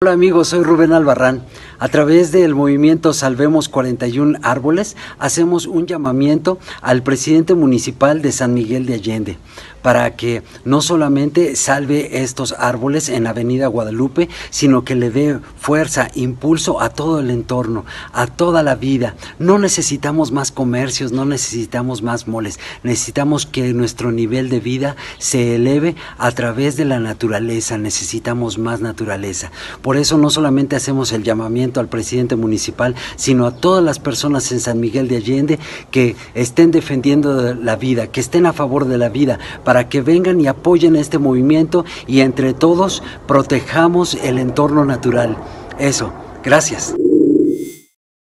Hola amigos, soy Rubén Albarrán. A través del movimiento Salvemos 41 Árboles hacemos un llamamiento al presidente municipal de San Miguel de Allende para que no solamente salve estos árboles en Avenida Guadalupe, sino que le dé fuerza, impulso a todo el entorno, a toda la vida. No necesitamos más comercios, no necesitamos más moles, necesitamos que nuestro nivel de vida se eleve a través de la naturaleza, necesitamos más naturaleza. Por eso no solamente hacemos el llamamiento al presidente municipal, sino a todas las personas en San Miguel de Allende que estén defendiendo la vida, que estén a favor de la vida, para que vengan y apoyen este movimiento y entre todos protejamos el entorno natural. Eso, gracias.